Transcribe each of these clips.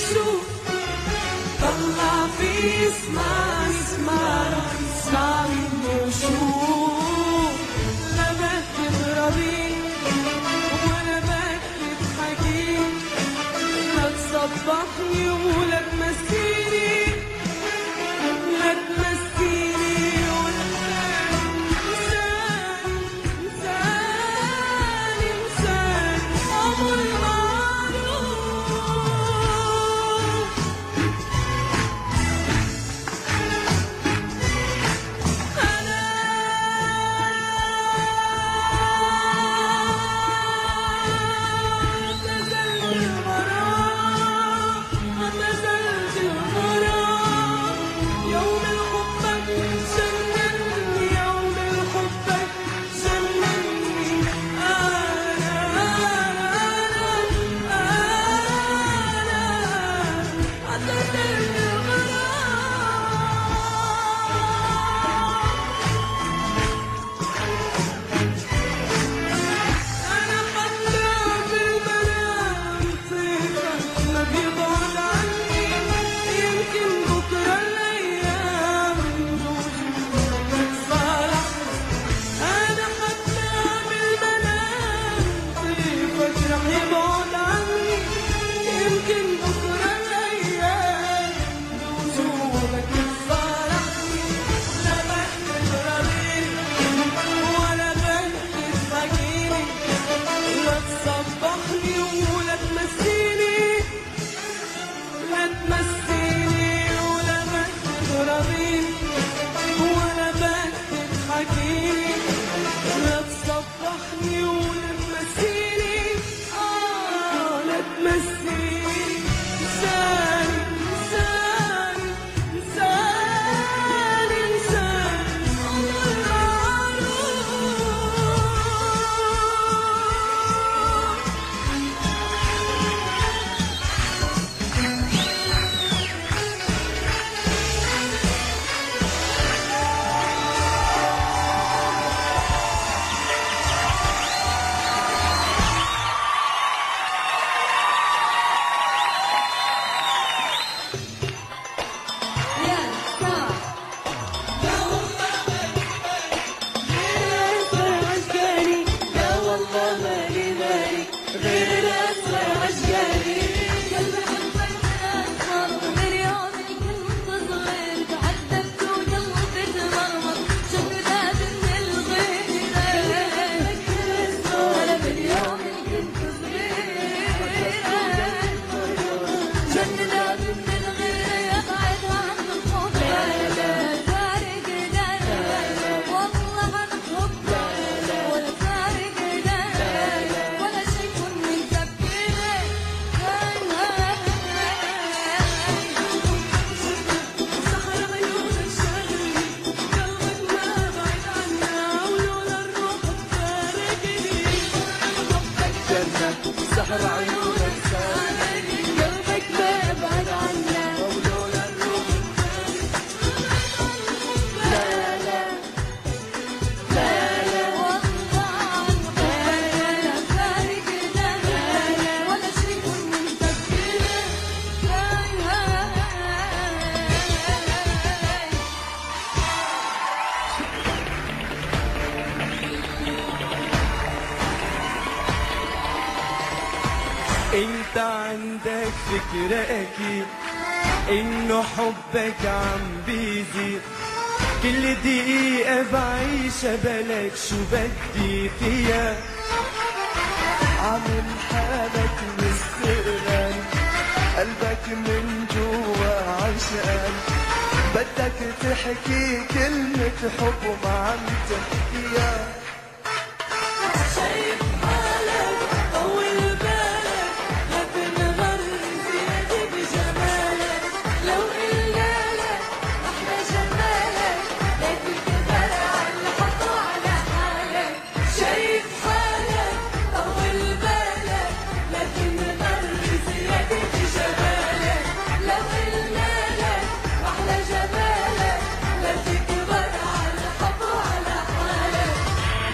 الشوق طلع فيه اسمعني اسمعني اسمعني النشوق لا بدي تضربين ولا بدي تحكين لا تصبحني ولا تمسيني لا تمسيني انت عندك فكرة اكيد انه حبك عم بيزيد كل دقيقة بعيشها بلك شو بدي فيها عامل حالك مستقلان قلبك من جوا عشقان بدك تحكي كلمة حب وما عم تحكيها شايف حالك طول بالك لا تنغر زيادة بجمالك لو قلالك أحلى جمالك لا تكبر على الحق وعلى حالك شايف حالك طول بالك لا تنغر زيادة بجمالك لو قلالك أحلى جمالك لا تكبر على الحق وعلى حالك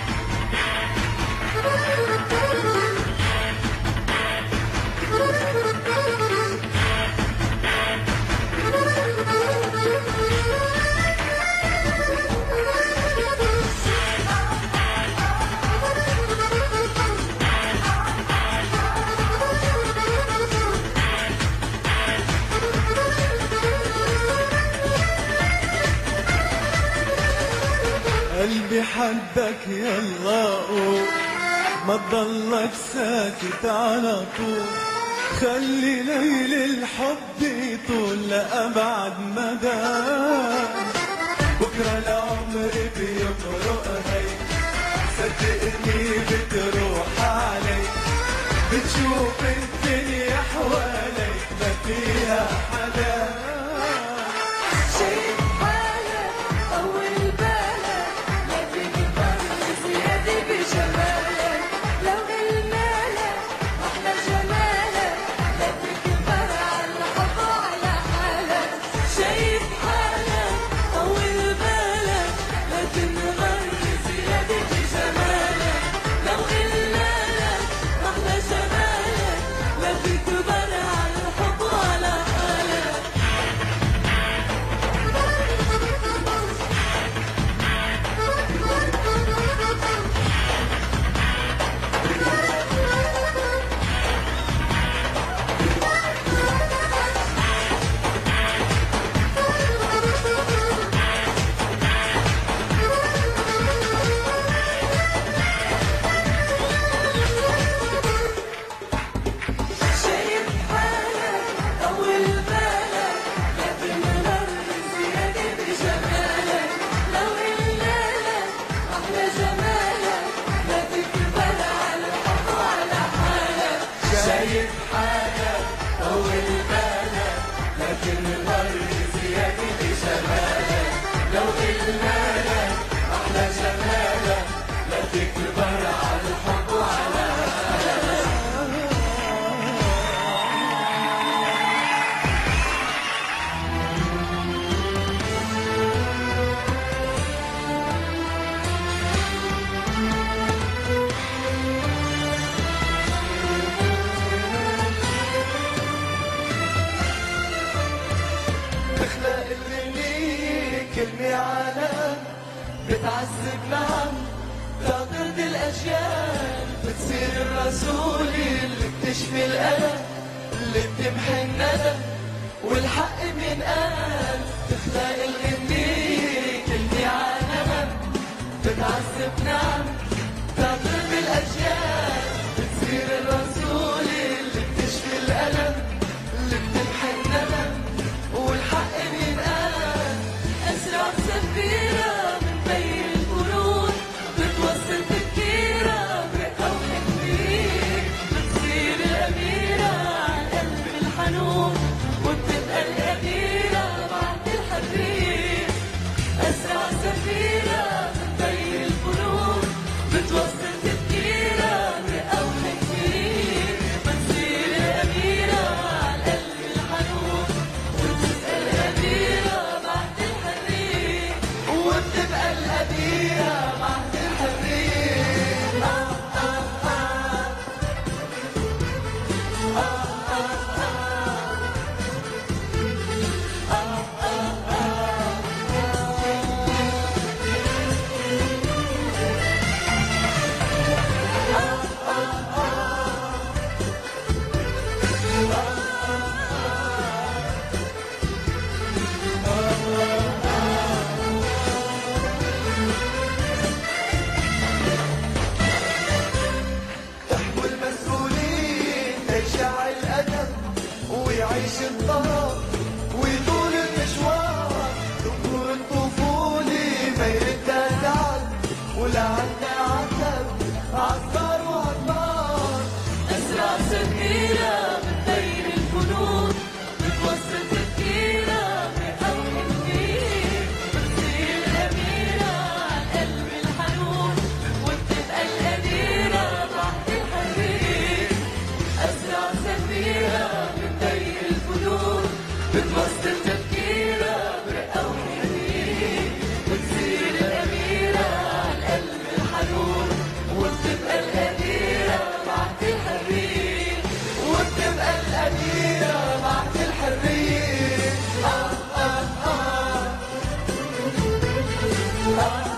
حدك يلا قول، ما تضلك ساكت على طول، خلي ليل الحب يطول لأبعد مدى. بكرة العمر بيمرق هيك، صدقني بتروح عليك، بتشوف الدنيا حواليك ما فيها حدا. شايف حالك طول بالك، لكن الفرق زيادة بجمالك. لو قلنالك أحلى جمالك، لا تكبر على الحب وعلى حالك. شايف حالك طول بالك، لكن الفرق زيادة بجمالك. لو قلنالك أحلى جمالك، لا تكبر على الحب وعلى حالك. شايف حالك طول بالك، لكن الغرب زيادة بجمالك. لو قلنالك أحلى جمالك، لا تكبر على الحب وعلى حالك. شايف حالك طول بالك، لكن الغرب زيادة بجمالك. لو قلنا لك أحلى جمالك، لا تكبر على الحب وعلى تخلق الغنية كلمة عالم، بتعذب نعم تعترض الأجيال، بتصير الرسول اللي بتشفي الألم، اللي بتمحي الندم والحق بينقال. تخلق الغنية كلمة عالم، بتعذب نعم تعترض الأجيال، بتصير الرسول اللي بتشفي الألم، اللي بتمحي الندم والحق بينقال. أسرع سفيرة من بين القرون، بتوصل تفكيرها برقة وحنين، بتصير الأميرة عالقلب الحنون، وبتبقى الأميرة بعد الحرية. أسرع سفيرة من بين القرون، بتوصل تفكيرها برقة وحنين، بتصير الأميرة عالقلب الحنون، وبتبقى الأميرة بعد الحرية. وبتبقى الأميرة بعد الحرية. تحمل مسؤولية تشع الأدب، ويعيش الطرب ويطول المشوار. ذكور الطفولة ما يردها تعب، ولا عنا عتب عالصار وعالنار. أسرع سفيرة من بين الفنون، بتوصل تفكيرها برقة وحنين، بتصير الأميرة عالقلب الحنون، وبتبقى الأميرة بعد الحرية. أسرع سفيرة من بين الفنون، بتوصل تفكيرها برقة وحنين، بتصير الأميرة عالقلب الحنون، وبتبقى الأميرة بعد الحرية. وبتبقى الأميرة بعد الحرية.